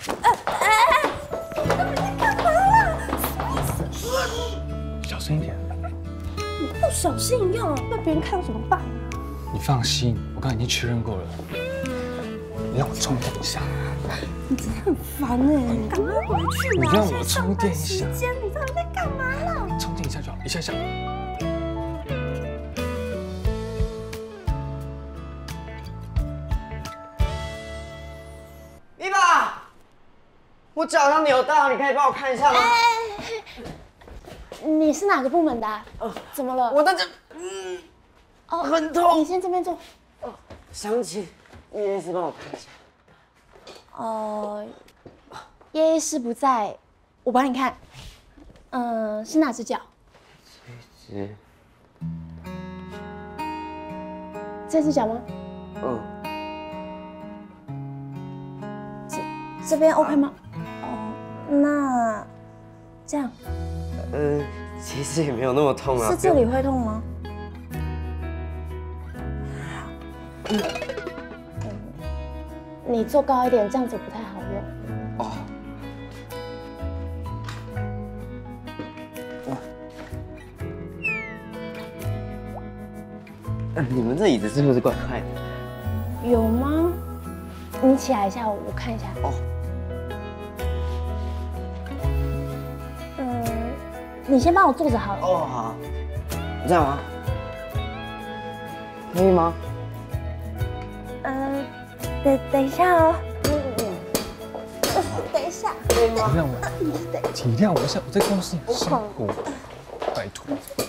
小声一点。 你不小心一样，被别人看到怎么办？ 你放心，我刚才已经确认过了。你让我充电一下。 你真的很烦哎！你赶快回去吧！ 你让我充电一下。 时间，你到底在干嘛啦？ 充电一下就好，一下下。 伊爸，我脚上扭到，你可以帮我看一下吗？ 你是哪个部门的啊？怎么了？ 我的这，很痛。 你先这边坐。 想起叶医师帮我看一下。 叶医师不在，我帮你看。是哪只脚？这只脚吗？这边 OK 吗？那这样。 其实也没有那么痛啊。 是这里会痛吗？你坐高一点，这样子不太好用。 你们这椅子是不是怪怪的？ 有吗？你起来一下，我看一下。你先帮我坐着好了。 好。这样吗？可以吗？ 等一下哦。等一下。 可以吗？ 体谅我一下，我在公司辛苦，拜托。